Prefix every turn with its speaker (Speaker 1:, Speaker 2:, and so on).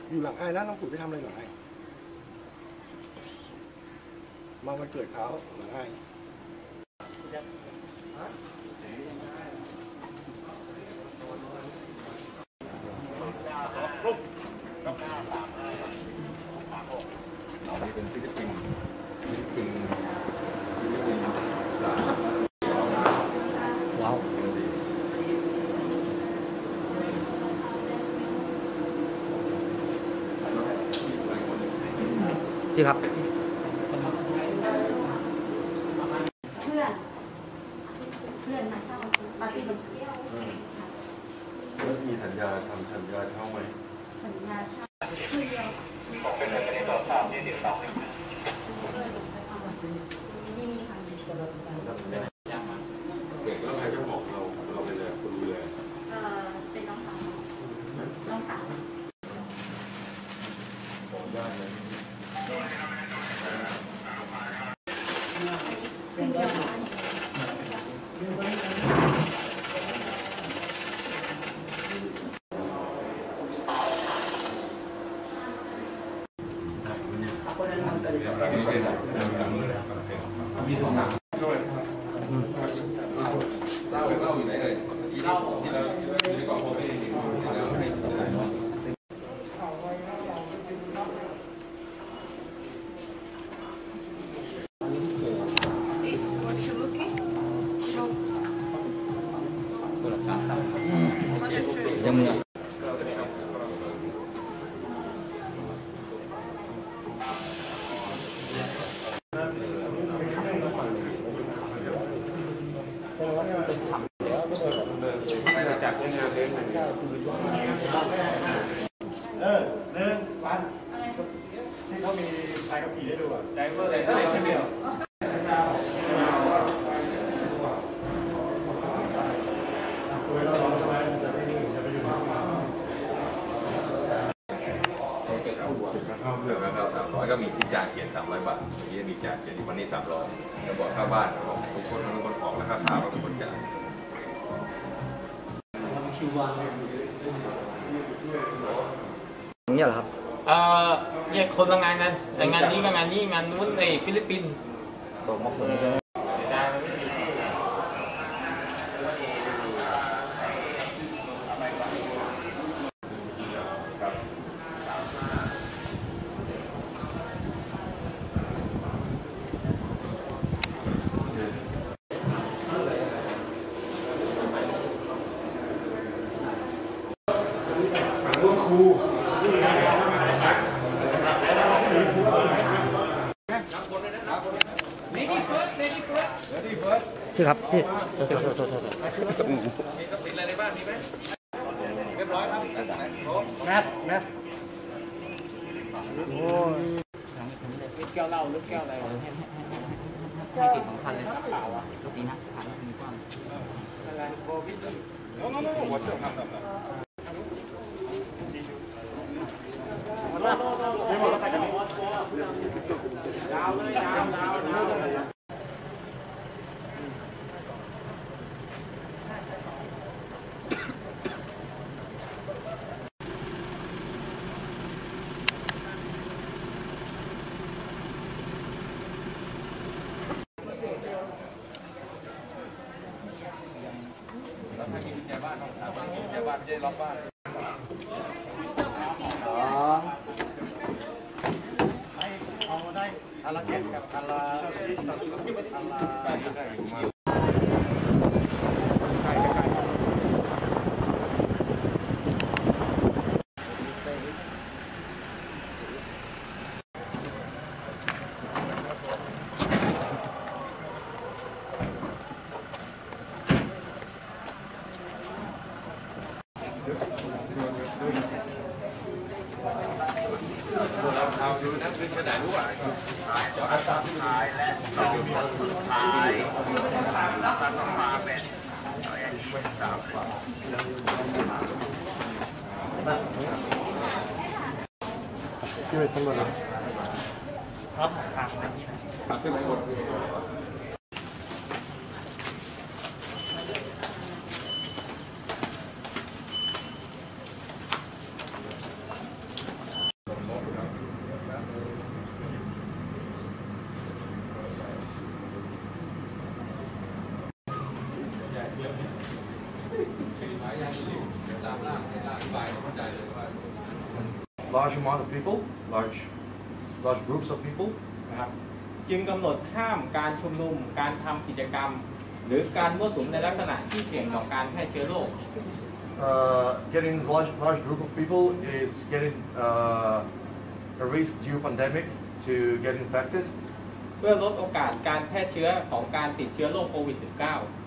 Speaker 1: อยู่หลังไอ้นะน้องปุ๋ยไปทำอะไรหลังไอ้มาวันเกิดเขาหลังไอ้
Speaker 2: เป็นฟิลิปปินส์ว้าวพี่ครับ
Speaker 3: เพื่อนมาเข้าปาร์ตี้บนเที่ยว
Speaker 2: แล้วมีสัญญาทำสัญญาเช่าไหม
Speaker 3: สัญญาเช่าคือเดียวเป็นอะไรกันในต่อสามที่เดี๋ยวต้องนี่มีทางเด็ก
Speaker 2: แล้วใครจะบอกเราเป็นคนดูแล
Speaker 3: เป็นน้องสาว
Speaker 2: บอกได้เลยมีสองอย่างเล่าอยู่ไหนเลยเล่าที่เราอยู่ในกล่องโฟมไม่ได้เห็นแล้วให้ได้ยังมีไม่ได้จากงานเลี้ยงมัน
Speaker 1: วันที่เขามีใครกับผีได้ดูอ่ะไดเวอร์เลยใช่ไหม
Speaker 2: เผื่อเรา300ก็มีที่จ่ายเขียน300 บาทที่จะมีจ่ายเขียนวันนี้300แล้วบอกค่าบ้านบอกทุกคนเป็นคนออกแล้วค่าข้าวเราเป็นคนจ่าย
Speaker 4: นี่เหรอครับ
Speaker 5: เนี่ยคนละงานกันแต่งานนี้กับงานนี้งานนู้นในฟิลิปปินส์
Speaker 4: บอกมาคน
Speaker 5: ได้มันไม่มีชื่อ
Speaker 1: ครู
Speaker 4: พี่ครับพี่โทษ
Speaker 5: ติดอะไรในบ้านมีไหมเรียบร้อยครับ
Speaker 1: แมท
Speaker 4: โอ้ย
Speaker 5: แก้วเหล้าหรือแก้วอะไร
Speaker 4: ให้ติด2,000เลยเปล่าอ่ะดีนะผ่านมีกว้าง
Speaker 5: อะไรโควิด
Speaker 2: โน้หัวเจ้าทำ
Speaker 5: ยาวเลยยาว
Speaker 2: แล้วถ้ามีกุญแจบ้านต้องถามว่ากุญแจบ้านไม่ใช่ล็อกบ้าน
Speaker 1: เอาได้อาราเกตกับอารา
Speaker 2: เอาดูนะขึ้นกระดาษรู้อ่ะ
Speaker 5: จอดสุดท้ายและ2คนสุดท้ายต้องมาเป็น23กว่า
Speaker 1: ที่เป็นตำรวจ
Speaker 5: ครับ
Speaker 2: ขึ้นไปหมด
Speaker 6: large amount of people, large groups of people.
Speaker 7: นะครับจึงกำหนดห้ามการชุมนุมการทำกิจกรรม หรือการมั่วสุมในลักษณะที่เสี่ยงต่อการแพร่เชื้อโรค
Speaker 6: Getting large group of people is getting a risk due pandemic to get infected.
Speaker 7: เพื่อลดโอกาสการแพร่เชื้อของการติดเชื้อโรคโควิด -19